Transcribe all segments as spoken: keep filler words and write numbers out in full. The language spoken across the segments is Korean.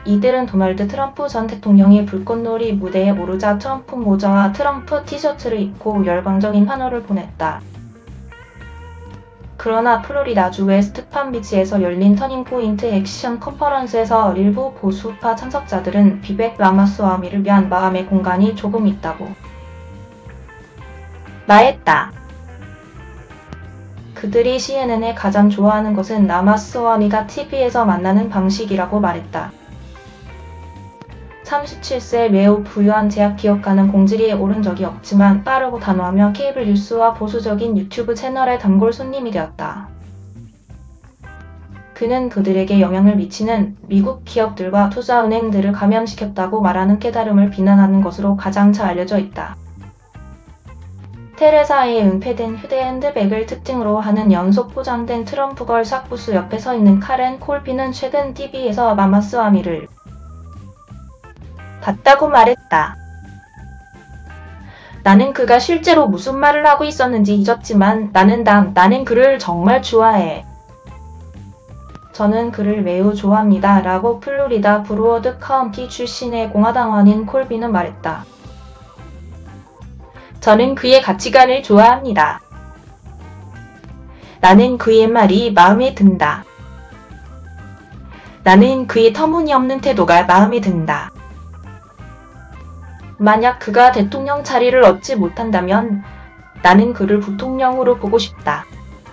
이들은 도널드 트럼프 전 대통령이 불꽃놀이 무대에 오르자 트럼프 모자와 트럼프 티셔츠를 입고 열광적인 환호를 보냈다. 그러나 플로리다주 웨스트팜비치에서 열린 터닝포인트 액션 컨퍼런스에서 일부 보수파 참석자들은 비백 라마스와미를 위한 마음의 공간이 조금 있다고 말했다. 그들이 씨엔엔에 가장 좋아하는 것은 라마스와미가 티비에서 만나는 방식이라고 말했다. 삼십칠 세 매우 부유한 제약 기업가는 공지리에 오른 적이 없지만 빠르고 단호하며 케이블 뉴스와 보수적인 유튜브 채널의 단골 손님이 되었다. 그는 그들에게 영향을 미치는 미국 기업들과 투자은행들을 감염시켰다고 말하는 깨달음을 비난하는 것으로 가장 잘 알려져 있다. 테레사의 은폐된 휴대 핸드백을 특징으로 하는 연속 포장된 트럼프걸 샥부스 옆에 서 있는 카렌 콜비는 최근 티비에서 라마스와미를 봤다고 말했다. 나는 그가 실제로 무슨 말을 하고 있었는지 잊었지만 나는 남, 나는 그를 정말 좋아해. 저는 그를 매우 좋아합니다. 라고 플로리다 브로워드 카운티 출신의 공화당원인 콜비는 말했다. 저는 그의 가치관을 좋아합니다. 나는 그의 말이 마음에 든다. 나는 그의 터무니없는 태도가 마음에 든다. 만약 그가 대통령 자리를 얻지 못한다면 나는 그를 부통령으로 보고 싶다.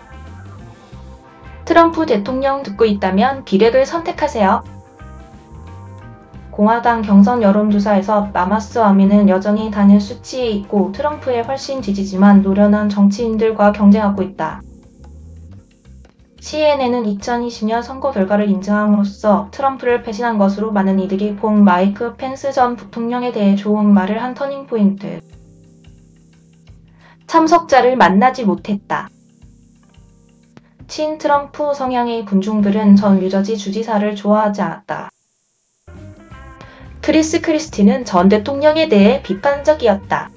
트럼프 대통령 듣고 있다면 비렉을 선택하세요. 공화당 경선 여론조사에서 라마스와미는 여전히 단일 수치에 있고 트럼프에 훨씬 뒤지지만 노련한 정치인들과 경쟁하고 있다. 씨엔엔은 이천이십 년 선거 결과를 인정함으로써 트럼프를 배신한 것으로 많은 이들이 본 마이크 펜스 전 부통령에 대해 좋은 말을 한 터닝포인트. 참석자를 만나지 못했다. 친 트럼프 성향의 군중들은 전 뉴저지 주지사를 좋아하지 않았다. 크리스 크리스티는 전 대통령에 대해 비판적이었다.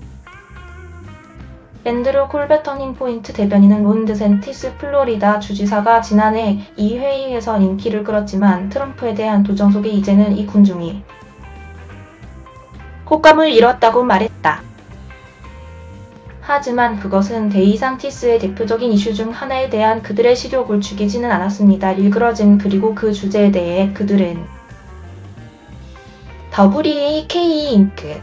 앤드루 콜벳 터닝포인트 대변인은 론 드샌티스 플로리다 주지사가 지난해 이 회의에서 인기를 끌었지만 트럼프에 대한 도전 속에 이제는 이 군중이 호감을 잃었다고 말했다. 하지만 그것은 데이산티스의 대표적인 이슈 중 하나에 대한 그들의 시력을 죽이지는 않았습니다. 일그러진 그리고 그 주제에 대해 그들은 더블유에이케이 잉크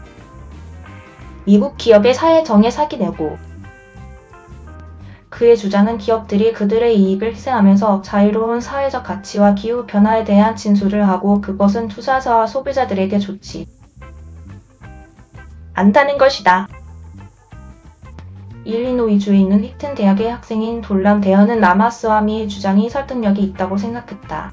미국 기업의 사회 정에 사기내고 그의 주장은 기업들이 그들의 이익을 희생하면서 자유로운 사회적 가치와 기후 변화에 대한 진술을 하고 그것은 투자자와 소비자들에게 좋지 않다는 것이다. 일리노이주에 있는 휘튼 대학의 학생인 돌람 대현은 라마스와미의 주장이 설득력이 있다고 생각했다.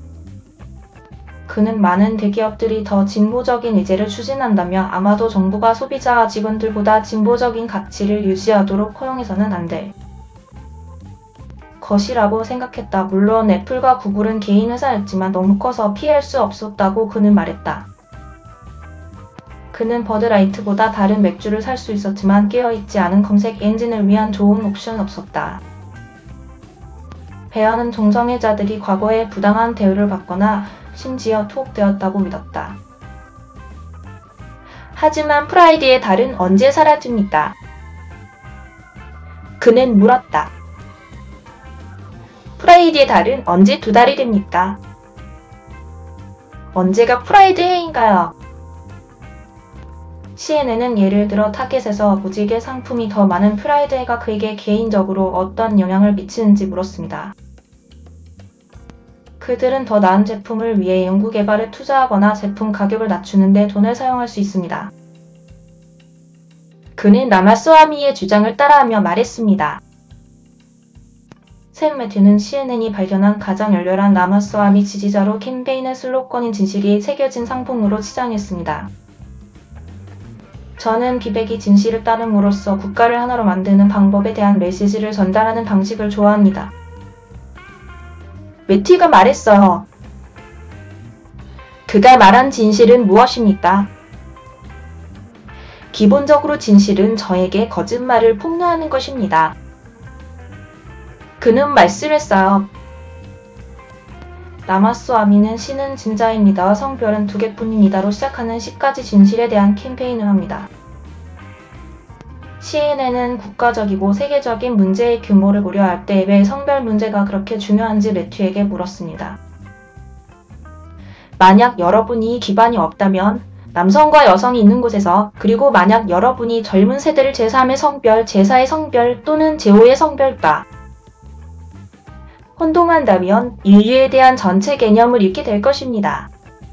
그는 많은 대기업들이 더 진보적인 의제를 추진한다며 아마도 정부가 소비자와 직원들보다 진보적인 가치를 유지하도록 허용해서는 안 될 것이라고 생각했다. 물론 애플과 구글은 개인 회사였지만 너무 커서 피할 수 없었다고 그는 말했다. 그는 버드라이트보다 다른 맥주를 살 수 있었지만 깨어있지 않은 검색 엔진을 위한 좋은 옵션은 없었다. 배어는 동성애자들이 과거에 부당한 대우를 받거나 심지어 투옥되었다고 믿었다. 하지만 프라이드의 달은 언제 사라집니까? 그는 물었다. 프라이드의 달은 언제 두 달이 됩니까? 언제가 프라이드 해인가요? 씨엔엔은 예를 들어 타겟에서 무지개 상품이 더 많은 프라이드 해가 그에게 개인적으로 어떤 영향을 미치는지 물었습니다. 그들은 더 나은 제품을 위해 연구개발에 투자하거나 제품 가격을 낮추는 데 돈을 사용할 수 있습니다. 그는 라마스와미의 주장을 따라하며 말했습니다. 샘 매튜는 씨엔엔이 발견한 가장 열렬한 라마스와미 지지자로 캠페인의 슬로건인 진실이 새겨진 상품으로 치장했습니다. 저는 비백이 진실을 따름으로써 국가를 하나로 만드는 방법에 대한 메시지를 전달하는 방식을 좋아합니다. 매튜가 말했어요. 그가 말한 진실은 무엇입니까? 기본적으로 진실은 저에게 거짓말을 폭로하는 것입니다. 그는 말씀했어요. 라마스와미는 시는 진짜입니다. 성별은 두 개뿐입니다로 시작하는 시까지 진실에 대한 캠페인을 합니다. 씨엔엔은 국가적이고 세계적인 문제의 규모를 고려할 때 왜 성별 문제가 그렇게 중요한지 매튜에게 물었습니다. 만약 여러분이 기반이 없다면 남성과 여성이 있는 곳에서, 그리고 만약 여러분이 젊은 세대를 제삼의 성별, 제사의 성별 또는 제오의 성별과 혼동한다면 인류에 대한 전체 개념을 잃게 될 것입니다.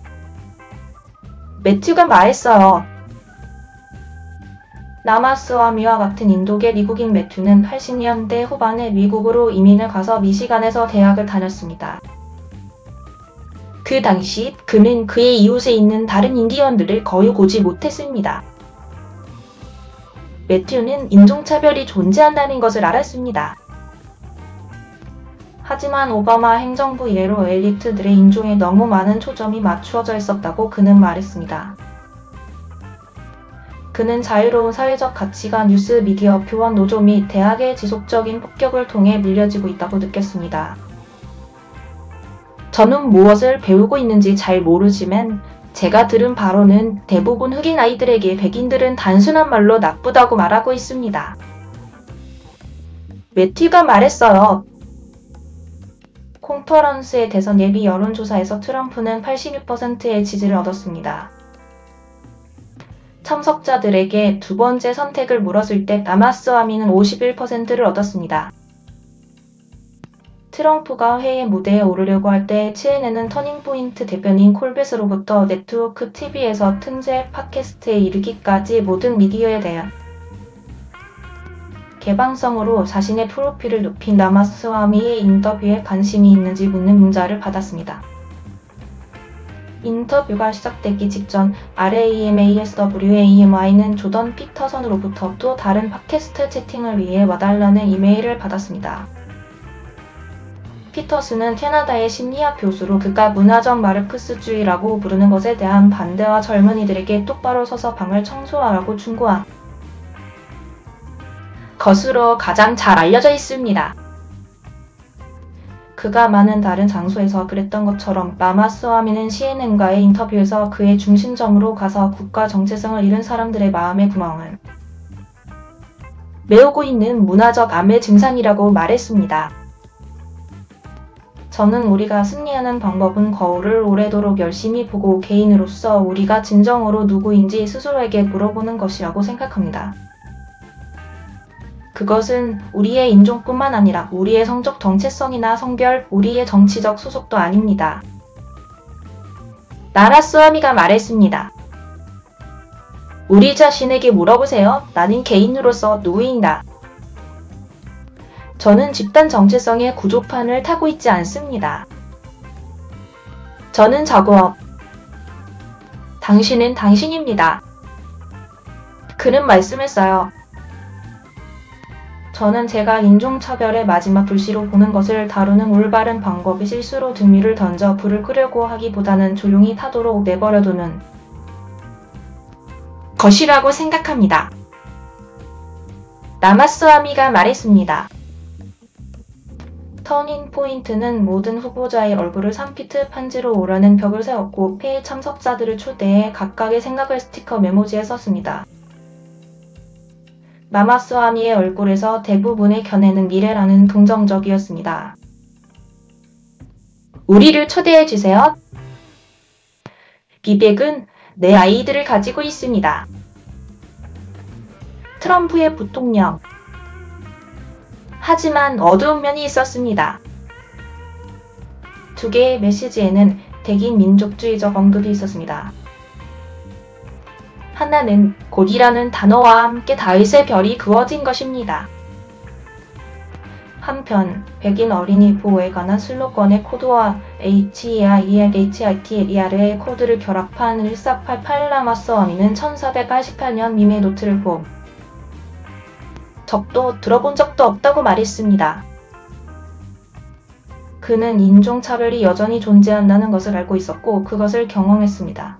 매튜가 말했어요. 라마스와미와 같은 인도계 미국인 매튜는 팔십 년대 후반에 미국으로 이민을 가서 미시간에서 대학을 다녔습니다. 그 당시 그는 그의 이웃에 있는 다른 인디언들을 거의 보지 못했습니다. 매튜는 인종차별이 존재한다는 것을 알았습니다. 하지만 오바마 행정부 이래로 엘리트들의 인종에 너무 많은 초점이 맞추어져 있었다고 그는 말했습니다. 그는 자유로운 사회적 가치가 뉴스 미디어 교원 노조 및 대학의 지속적인 폭격을 통해 물려지고 있다고 느꼈습니다. 저는 무엇을 배우고 있는지 잘 모르지만 제가 들은 바로는 대부분 흑인 아이들에게 백인들은 단순한 말로 나쁘다고 말하고 있습니다. 매튜가 말했어요. 콩퍼런스의 대선 예비 여론조사에서 트럼프는 팔십육 퍼센트의 지지를 얻었습니다. 참석자들에게 두 번째 선택을 물었을 때 라마스와미는 오십일 퍼센트를 얻었습니다. 트럼프가 회의 무대에 오르려고 할 때 씨엔엔은 터닝포인트 대변인 콜벳으로부터 네트워크 티비에서 틈새 팟캐스트에 이르기까지 모든 미디어에 대한 개방성으로 자신의 프로필을 높인 라마스와미의 인터뷰에 관심이 있는지 묻는 문자를 받았습니다. 인터뷰가 시작되기 직전 램아스와미는 조던 피터슨으로부터 또 다른 팟캐스트 채팅을 위해 와달라는 이메일을 받았습니다. 피터슨은 캐나다의 심리학 교수로 그가 문화적 마르크스주의라고 부르는 것에 대한 반대와 젊은이들에게 똑바로 서서 방을 청소하라고 충고한 것으로 가장 잘 알려져 있습니다. 그가 많은 다른 장소에서 그랬던 것처럼 라마스와미는 씨엔엔과의 인터뷰에서 그의 중심점으로 가서 국가 정체성을 잃은 사람들의 마음의 구멍을 메우고 있는 문화적 암의 증상이라고 말했습니다. 저는 우리가 승리하는 방법은 거울을 오래도록 열심히 보고 개인으로서 우리가 진정으로 누구인지 스스로에게 물어보는 것이라고 생각합니다. 그것은 우리의 인종뿐만 아니라 우리의 성적 정체성이나 성별, 우리의 정치적 소속도 아닙니다. 라마스와미가 말했습니다. 우리 자신에게 물어보세요. 나는 개인으로서 누구인가? 저는 집단 정체성의 구조판을 타고 있지 않습니다. 저는 저거. 당신은 당신입니다. 그는 말씀했어요. 저는 제가 인종차별의 마지막 불씨로 보는 것을 다루는 올바른 방법이 실수로 등유를 던져 불을 끄려고 하기보다는 조용히 타도록 내버려두는 것이라고 생각합니다. 라마스와미가 말했습니다. 터닝 포인트는 모든 후보자의 얼굴을 삼 피트 판지로 오라는 벽을 세웠고 회의 참석자들을 초대해 각각의 생각을 스티커 메모지에 썼습니다. 라마스와미의 얼굴에서 대부분의 견해는 미래라는 긍정적이었습니다. 우리를 초대해주세요. 비백은 내 아이들을 가지고 있습니다. 트럼프의 부통령. 하지만 어두운 면이 있었습니다. 두 개의 메시지에는 백인 민족주의적 언급이 있었습니다. 하나는 곧이라는 단어와 함께 다윗의 별이 그어진 것입니다. 한편 백인 어린이 보호에 관한 슬로건의 코드와 헤이치이알이엘에이치아이티엘이알의 코드를 결합한 일사팔팔 라마스와미는 천사백팔십팔 년 밈의 노트를 본 적도 들어본 적도 없다고 말했습니다. 그는 인종차별이 여전히 존재한다는 것을 알고 있었고 그것을 경험했습니다.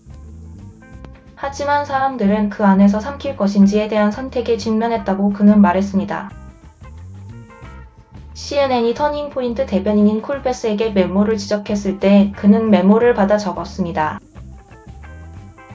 하지만 사람들은 그 안에서 삼킬 것인지에 대한 선택에 직면했다고 그는 말했습니다. 씨엔엔이 터닝포인트 대변인인 콜베스에게 메모를 지적했을 때 그는 메모를 받아 적었습니다.